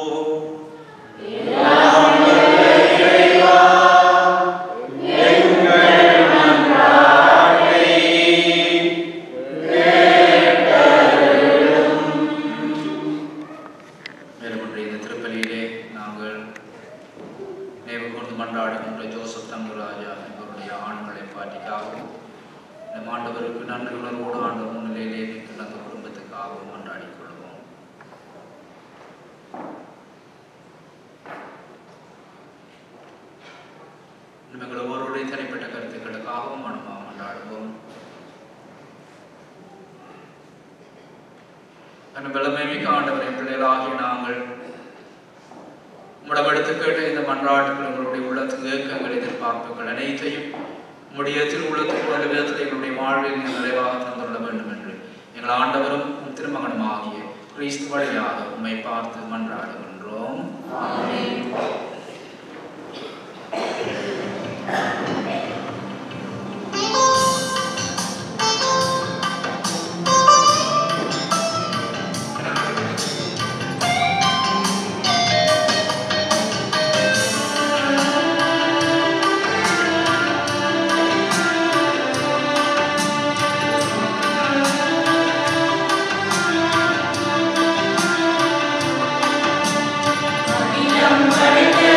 மன்றாடுகின்ற ஜோசப் தங்குராஜா இவருடைய ஆண்களை பாட்டிக்காகவும் நம் ஆண்டவருக்கு நன்றி உணர்வோடு ஆண்டவர் முன்னிலையிலே நிற்கின்ற அந்த குடும்பத்துக்காகவும் மன்றாடிக் கொள்வோம். எங்கள் ஒவ்வொருடைய தனிப்பட்ட கருத்துக்களுக்காகவும் மனமாக மன்றாடுவோம். பலமைமிக்க ஆண்டவரின் பிள்ளைகளாகிய நாங்கள் முடவெடுத்து கேட்ட இந்த மன்றாட்டுகள் எங்களுடைய உள்ளத்துக்கு ஏக்கங்கள் எதிர்பார்ப்புகள் அனைத்தையும் உங்களுடைய திருவுள்ளத்துக்கு வந்த விதத்தில் எங்களுடைய வாழ்வில் நிறைவாக தந்துள்ள வேண்டும் என்று எங்கள் ஆண்டவரும் திருமகனும் ஆகிய கிறிஸ்து வழியாக உம்மை பார்த்து மன்றாடுகின்றோம். Amen.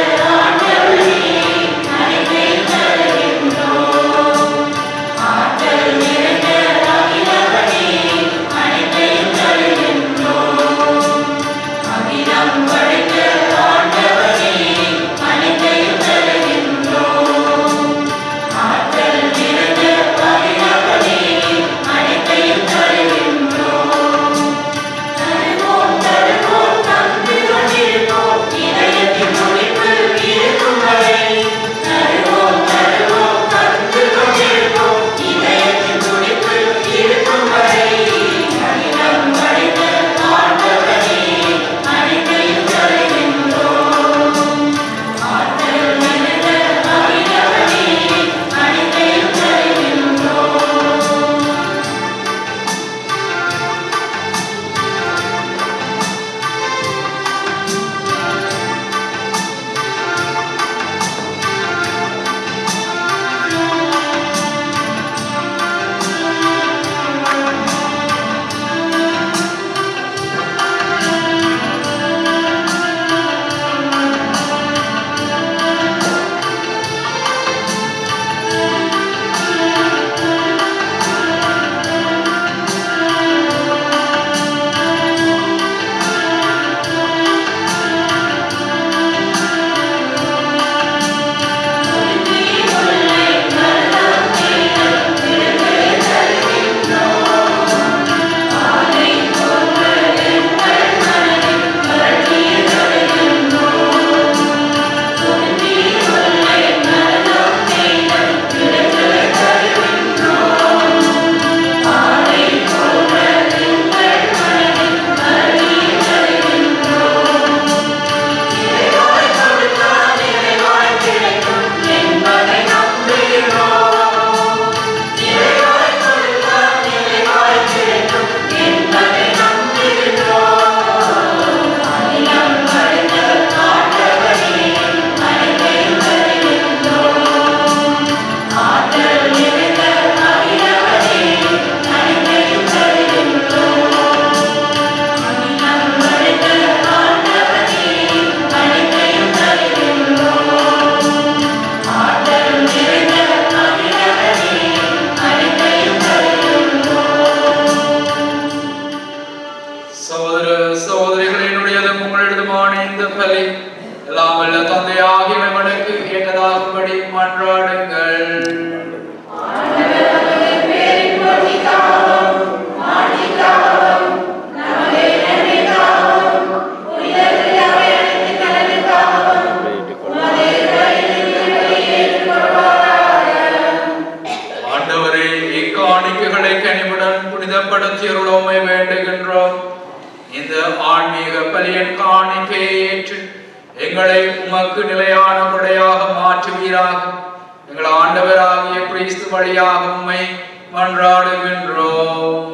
திடப்படுத்தியருளோமை வேண்டுகின்றோம். இந்த ஆன்மீக பலியன் காணிக்கையை ஏற்று எங்களை உமக்கு நிலையான கொடையாக மாற்றுவீராக. எங்கள் ஆண்டவராகிய கிறிஸ்து வழியாக உம்மை மன்றாடுகின்றோம்.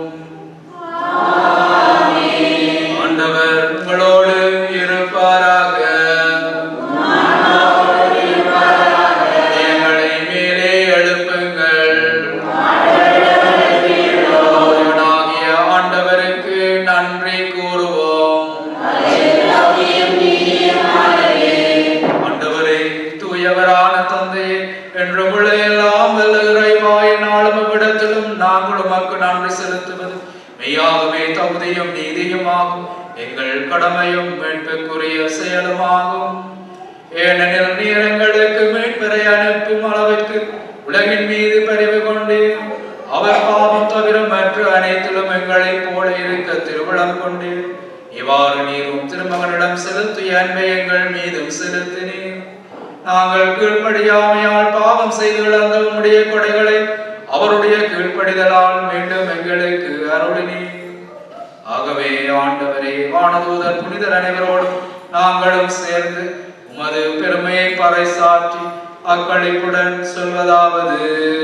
ஆண்டவர் உங்களோடு இருப்பாராக. எங்களை மேலே எழுப்புங்கள். ஆண்டவருக்கு நன்றி கூறுவோம். ஆண்டவரே, தூயவரான தந்தையே, என்று எல்லாம் வல்ல இறைவாய் நாளும் விடத்திலும் நாங்கள் உமக்கு நன்றி செலுத்துவது மெய்யாகவே தகுதியும் நீதியுமாகும், எங்கள் கடமையும் மீட்புக்குரிய செயலுமாகும். ஏனெனில் நீர் எங்களுக்கு மீட்பரை அனுப்பும் அளவிற்கு உலகின் மீது பரிவு கொண்டே அவர் பாவம் தவிர மற்ற அனைத்திலும் எங்களை போல இருக்க திருவிழம் கொண்டே இவ்வாறு நீரும் திருமகனிடம் செலுத்திய அன்பை எங்கள் மீதும் செலுத்தினீர். நாங்கள் கீழ்ப்படியாமையால் பாவம் செய்து இழந்த உம்முடைய கொடைகளை அவருடைய கீழ்ப்படிதலால் மீண்டும் எங்களுக்கு அருளினீர். ஆகவே ஆண்டவரே, வானதூதர் புனிதர் அனைவரோடும் நாங்களும் சேர்ந்து உமது பெருமையை பறைசாற்றி அக்களிப்புடன் சொல்வதாவது: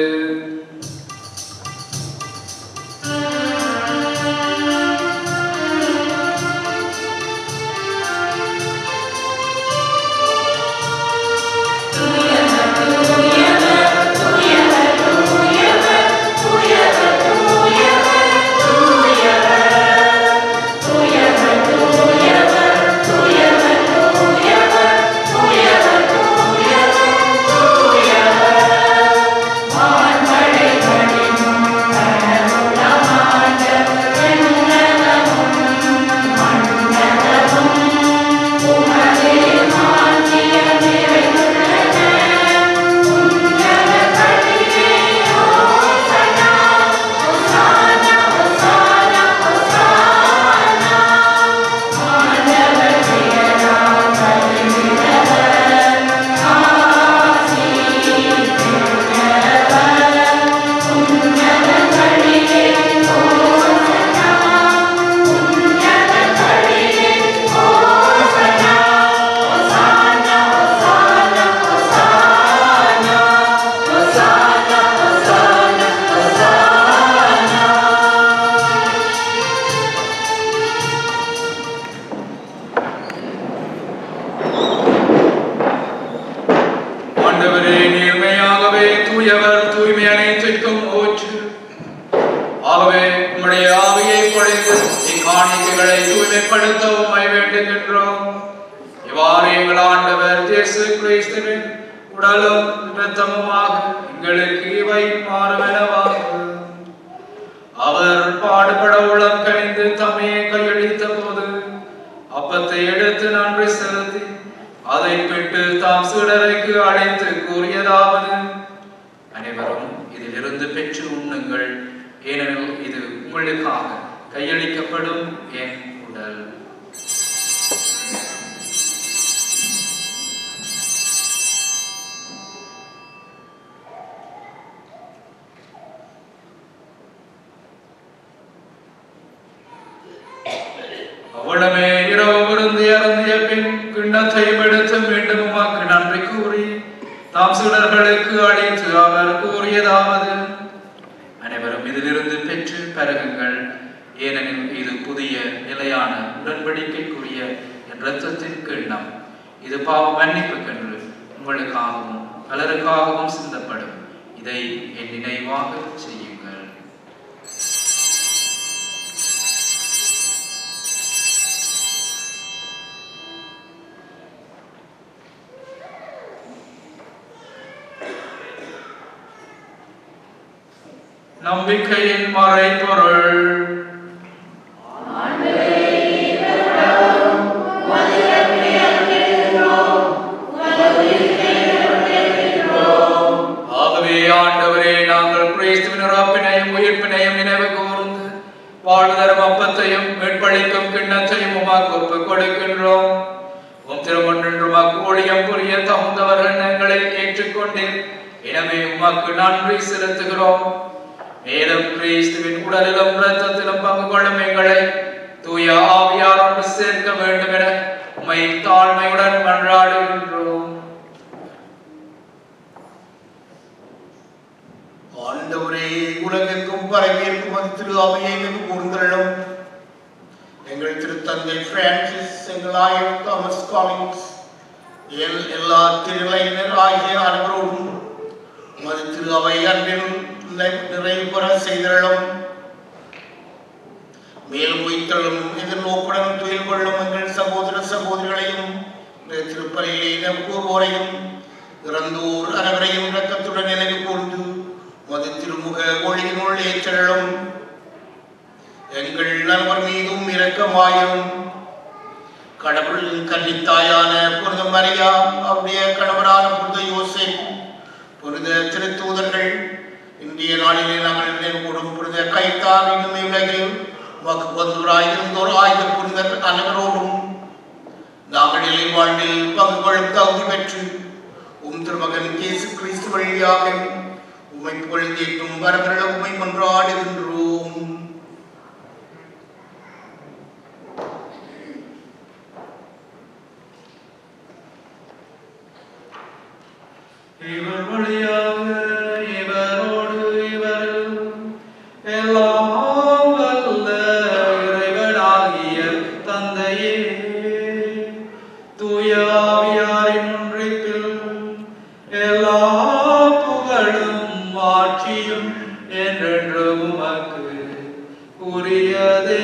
நம்பிக்கையின் மறைபொருள். ஆகவே ஆண்டவரே, நாங்கள் கிறிஸ்துவின் இறப்பினையும் உயிர்ப்பினையும் நினைவு கூர்ந்து வாழ்தரும் அப்பத்தையும் மீட்பளிக்கும் கிண்ணத்தையும் உமக்கு ஒப்புக் கொடுக்கின்றோம். உம் திருமன்றும் அக்கூழியம் புரிய தகுந்தவர்கள் எங்களை ஏற்றுக்கொண்டீர். எனவே உமக்கு நன்றி செலுத்துகிறோம். மேலும் கிறிஸ்துவின் உடலிலும் இரத்தத்திலும் பங்கு கொள்ளும் எங்களை தூய ஆவியாரோடு சேர்க்க வேண்டும் என உம்மை தாழ்மையுடன் மன்றாடுகின்றோம். ஆண்டவரே, உலகிற்கும் பரவியிருக்கும் திரு அவையை கூர்ந்தள்ளும். எங்கள் திருத்தந்தை பிரான்சிஸ், எங்கள் ஆயர் தாமஸ் காலின்ஸ், எல்லா திருநிலையினர் ஆகிய அனைவரோடும் உமது திரு அவை அன்பில் நிறைவு பெற செய்தள்ளும். மேலும் உயிர்த்தலும் எதிர்நோக்குடன் துயில் கொள்ளும் எங்கள் சகோதர சகோதரிகளையும் திருப்பலியிலே கூறுவோரையும் இறந்தோர் அனைவரையும் இரக்கத்துடன் நினைவு கூர்ந்து மது திருமுக ஒளியினுள் ஏற்றலும். எங்கள் நண்பர் மீதும் இரக்கமாயும். கடவுளின் கன்னித்தாயான புனித மரியா, அவருடைய கணவரான புனித யோசேப், புனித திருத்தூதர்கள், இந்திய நாளிலே நாங்கள் நினைவு கூறும் புனித கைத்தார், இன்னும் உலகில் வந்தோர் ஆய்ந்த புனிதர் அனைவரோடும் நாங்கள் நிலை வாழ்வில் பங்கு கொள்ளும் தகுதி பெற்று திருமகன் இயேசு கிறிஸ்து வழியாக உம்மை புகழ்ந்தேற்றும் வரவர உம்மை மன்றாடுகின்றோம். இவர் வழியாக இவரோடு இவர் எல்லாம் வல்ல இறைவனாகிய தந்தையே, தூய ஆவியாரின் ஒன்றிப்பில் எல்லா புகழும் ஆட்சியும் என்றென்று உமக்கு உரியதே.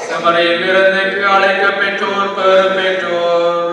சமரையிலிருந்து அழைக்க பெற்றோர் பெரு பெற்றோர்.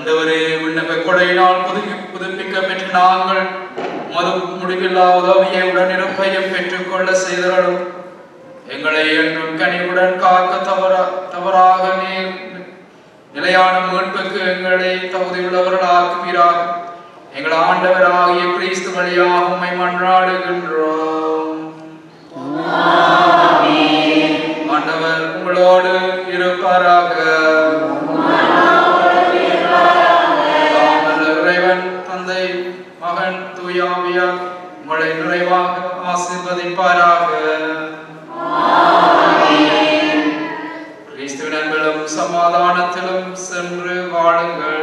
ஆண்டவரே, விண்ணப்ப கொடையினால் புதுப்பிக்க பெற்ற நாங்கள் மது முடிவில்லா உதவியை உடனிருப்பையும் பெற்றுக்கொள்ள செய்தரலும் எங்களை என்றும் கனிவுடன் காக்க தவறாக நிலையான மீட்புக்கு எங்களை தகுதியுள்ளவர்களாக்குவீராக. எங்கள் ஆண்டவராகிய கிறிஸ்து வழியாக உம்மை மன்றாடுகின்றோம். ஆண்டவர் உங்களோடு இருப்பாராக. இறைவன் தந்தை, மகன், தூய ஆவியார் உங்களை நிறைவாக ஆசீர்வதிப்பாராக. கிறிஸ்துவின் அன்பிலும் சமாதானத்திலும் சென்று வாழுங்கள்.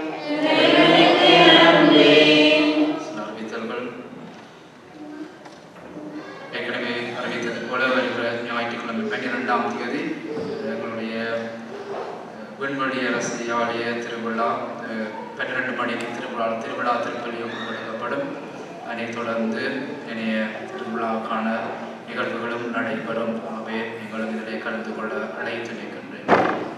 ஏற்கனவே அறிவித்தது போல வருகிற ஞாயிற்றுக்கிழமை 12ஆம் தேதி எங்களுடைய விண்வெளி அரசு ஆலய திருவிழா 12 மணிக்கு திருவிழா திருப்பலி ஒப்புக்கொடுக்கப்படும். அதைத் தொடர்ந்து இணைய திருவிழாவுக்கான நிகழ்வுகளும் நடைபெறும். ஆகவே எங்களுக்கு இதிலே கலந்து கொள்ள அழைத்து நிற்கின்றேன்.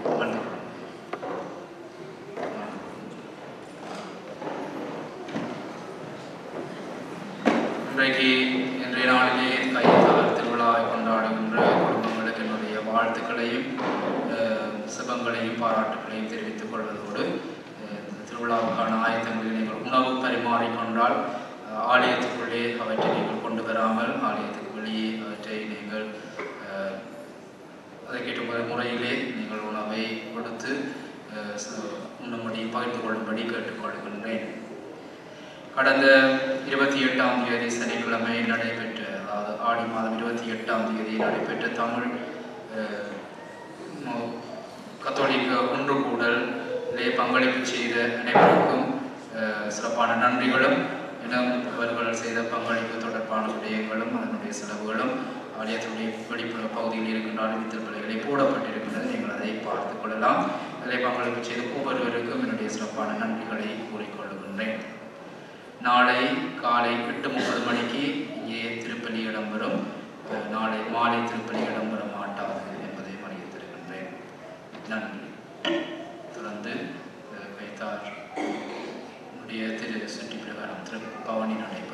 இன்றைய நாளிலே கைத்தார் திருவிழாவை கொண்டாடுகின்ற குடும்பங்களுக்கு என்னுடைய வாழ்த்துக்களையும் சுபங்களையும் பாராட்டுகளையும் தெரிவித்துக் கொள்வதோடு திருவிழாவுக்கான ஆயத்தங்களில் நீங்கள் உணவு பரிமாறிக்கொண்டால் ஆலயத்துக்குள்ளே அவற்றை நீங்கள் கொண்டு வராமல் ஆலயத்துக்கு வெளியே அவற்றை நீங்கள் அதற்கேற்ற முறையிலே நீங்கள் உணவை கொடுத்து உண்ணும்படி பகிர்ந்து கொள்ளும்படி கேட்டுக்கொள்கின்றேன். கடந்த 28ஆம் தேதி சனிக்கிழமை நடைபெற்ற, அதாவது ஆடி மாதம் 28ஆம் தேதி நடைபெற்ற தமிழ் கத்தோலிக்க ஒன்று கூடலே பங்களிப்பு செய்த அனைவருக்கும் சிறப்பான நன்றிகளும், இன்னும் அவர்கள் செய்த பங்களிப்பு தொடர்பான விடயங்களும் அதனுடைய செலவுகளும் ஆலயத்தினுடைய வெளிப்புற பகுதியில் இருக்கின்ற அறிவித்தல் பலகைகளை போடப்பட்டிருக்கின்றது. நீங்கள் அதை பார்த்து கொள்ளலாம். அதில் பங்களிப்பு செய்த ஒவ்வொருவருக்கும் என்னுடைய சிறப்பான நன்றிகளை கூறிக்கொள்கின்றேன். நாளை காலை 8:30 மணிக்கு இங்கே திருப்பலி இடம்பெறும். நாளை மாலை திருப்பலி இடம்பெற மாட்டாது என்பதை அறிவித்திருக்கின்றேன். நன்றி. தொடர்ந்து கைத்தார் திரு சுற்றி பிரகாரம் திரு பவனி நடைபெறும்.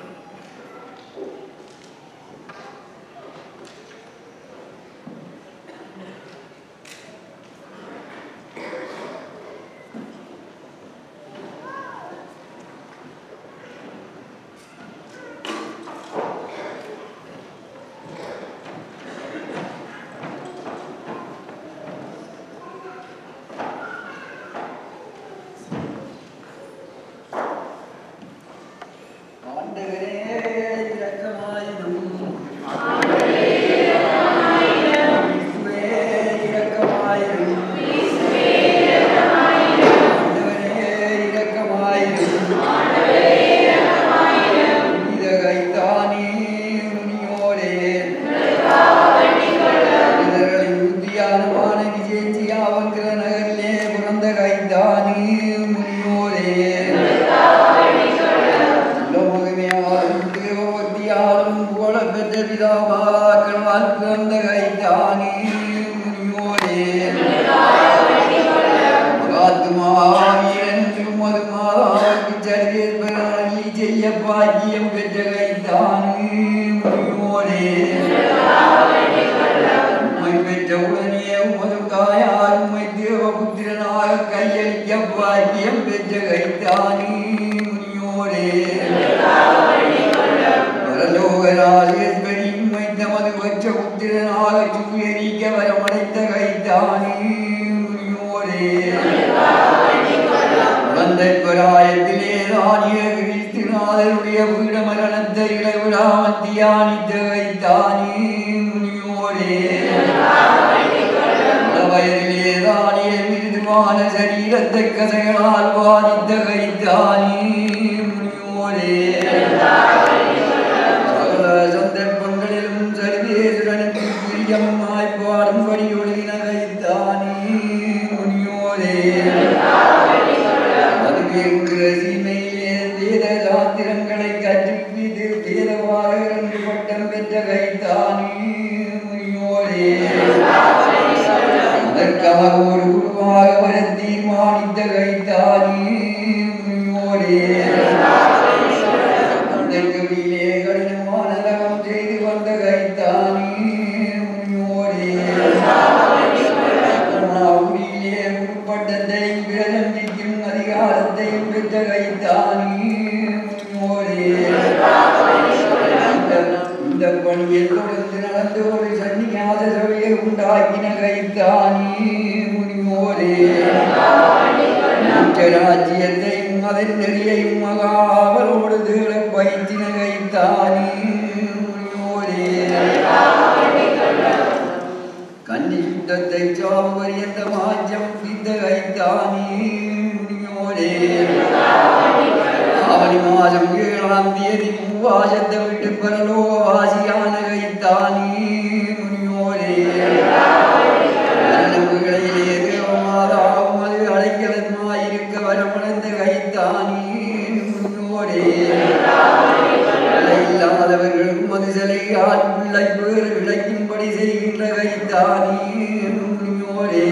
அதற்காக ஒரு குருவாக வர தீர்மானித்த கைத்தானி பணியில் தொடர்ந்து நடந்து ஒரு சன்னியாத சபையை உண்டாக்கின கைத்தானி முனியோரே ராஜ்யத்தையும் அதன் நெறியையும் மகாவலோடு தேட வைத்தின கைத்தானி முனியோரே கன்னி சுத்தத்தை சாவு பரியந்த மாஞ்சம் பித்த கைத்தானி முனியோரே ஆவணி மாதம் 7ஆம் தேதி பூவாசத்தை விட்டு பரலோகவாசியான கைத்தானி முனியோரே நம்புகளிலே தேவமாதாவும் அது அடைக்கலமாயிருக்க வரமடைந்த கைத்தானி முனியோரே இல்லாதவர்களும் அது சிலையால் பிள்ளை பேறு விளைக்கும்படி செய்கின்ற கைத்தானி முனியோரே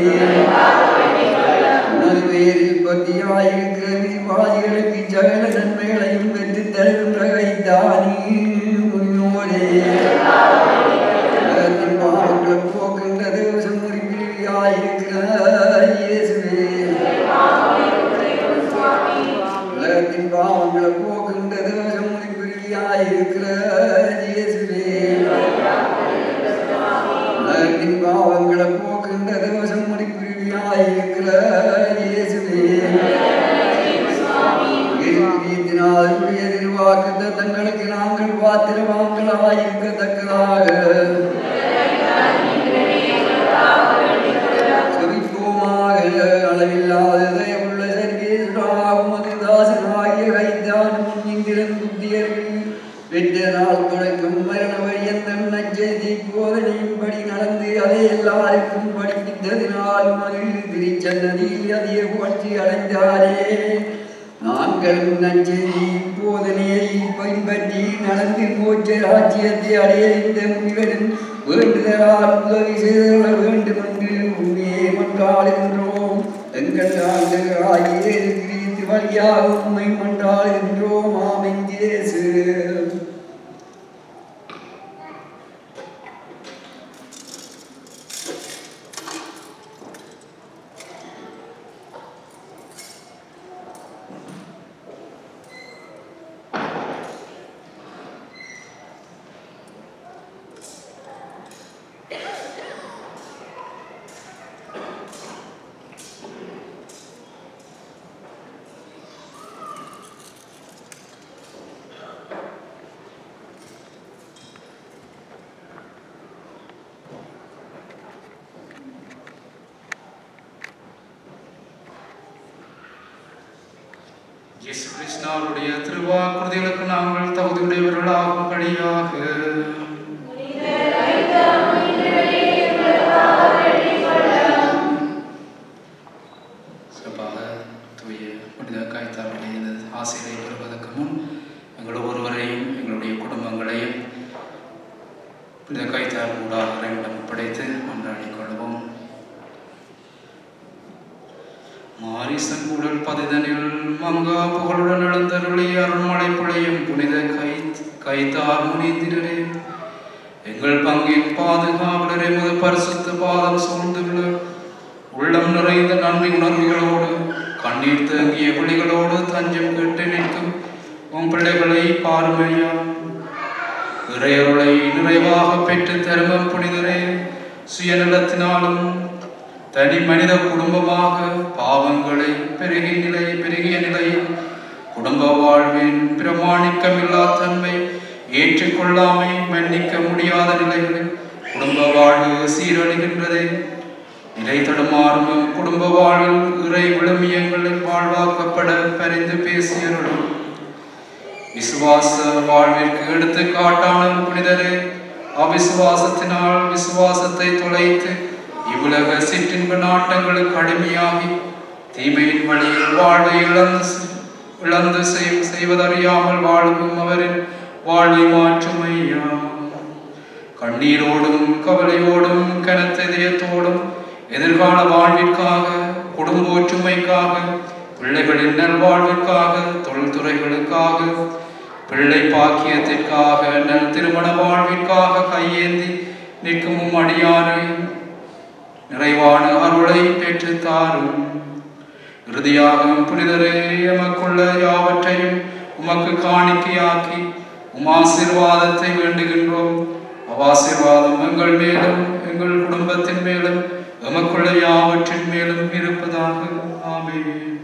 உனது பேரில் பக்தியாயிருக்கிற விசுவாசிகளுக்கு சகல நன்மைகளையும் பெற்று தருகின்ற கைத்தானி முனியோரே உலகத்தின் பாவங்களை போக்கின்ற தேவசம் பிரிவியாயிருக்கிற இயேசுவே உலகத்தின் பாவங்களை போக்கின்ற தேவசம் பிரிவியாயிருக்கிற இயேசுவே உலகத்தின் பாவங்களை போக்கின்ற தேவசம் பிரிவியாயிருக்கிற இயேசுவே எதிர்வாக்கு தங்களுக்கு நாங்கள் பாத்திரமாக்களாயிருக்கத்தக்கதாக செவிப்போமாக அளவில்லாத உள்ள சர்வேஸ்வராகும் அது தாசனாகிய கைத்தானும் இந்திரன் புத்தியர்கள் பெற்ற நாள் தொடக்கம் மரண வரியந்தம் நச்செய்தி போதனையின்படி நடந்து அதை எல்லாருக்கும் படிப்பித்ததினாலும் அது திருச்சன்னதியில் அதிக புகழ்ச்சி அடைந்தாரே நாங்கள் நஞ்செய்தி போதனையை பின்பற்றி நடந்து மோட்ச ராஜ்யத்தை அடைய இந்த முனிவரின் வேண்டுதலால் உதவி செய்தல வேண்டும் என்று உண்மையை மன்றாடுகின்றோம். எங்கள் ஆகிய கிறிஸ்து வழியாக உண்மை மன்றாடுகின்றோம். ஆமென். இயேசு இயேசு கிறிஸ்துவினுடைய திருவாக்குறுதிகளுக்கு நாங்கள் தகுதியுடையவர்களாகும்படியாக சிறப்பாக தூய புனித காய்த்தாருடைய ஆசைகளை பெறுவதற்கு முன் எங்கள் ஒவ்வொருவரையும் எங்களுடைய குடும்பங்களையும் புனித காய்த்தார் ஊடாக இறைவனிடம் படைத்து மன்றாடிக் கொள்வோம். மாரிசன் உடல் பதிதனில் மங்கா புகழுடன் எழுந்தருளி அருள்மழை பொழியும் புனித கைத்தார் முனிந்திரரே, எங்கள் பங்கின் பாதுகாவலரை முது பரிசுத்த பாதம் சூழ்ந்துள்ள உள்ளம் நிறைந்த நன்றி உணர்வுகளோடு கண்ணீர் தேங்கிய விழிகளோடு தஞ்சம் கேட்டு நிற்கும் உன் பிள்ளைகளை பார்மையா இறையருளை நிறைவாக பெற்று தருமம் புனிதரே, சுயநலத்தினாலும் தனி மனித குடும்பமாக பாவங்களை பெருகிய நிலையில் குடும்ப வாழ்வின் பிரமாணிக்கமில்லா தன்மை ஏற்றுக்கொள்ளாமை மன்னிக்க முடியாத நிலைகளில் குடும்ப வாழ்வு சீரழிகின்றதே. நிலை தடுமாறும் குடும்ப வாழ்வில் இறை விழுமியங்களில் வாழ்வாக்கப்பட பரிந்து பேசியருளும். விசுவாச வாழ்விற்கு எடுத்துக்காட்டான புனிதரே, அவிசுவாசத்தினால் விசுவாசத்தை தொலைத்து இவ்வுலக சிற்றின்ப நாட்டங்களுக்கு அடிமையாகி தீமையின் வழியில் வாழ்வை இழந்து செய்வதறியாமல் வாழும் அவரின் வாழ்வை மாற்றும் ஐயா. கண்ணீரோடும் கவலையோடும் கனத்த இதயத்தோடும் எதிர்கால வாழ்விற்காக, குடும்ப ஒற்றுமைக்காக, பிள்ளைகளின் நல்வாழ்விற்காக, தொழில்துறைகளுக்காக, பிள்ளை பாக்கியத்திற்காக, நல் திருமண வாழ்விற்காக கையேந்தி நிற்கும் அடியாரை நிறைவான அருளை பெற்று தாரும். இறுதியாக புனிதரே, எமக்குள்ள யாவற்றையும் உமக்கு காணிக்கையாக்கி ஆசீர்வாதத்தை வேண்டுகின்றோம். அவ்வாசீர்வாதம் எங்கள் மேலும் எங்கள் குடும்பத்தின் மேலும் எமக்குள்ள யாவற்றின் மேலும் இருப்பதாக. ஆமென்.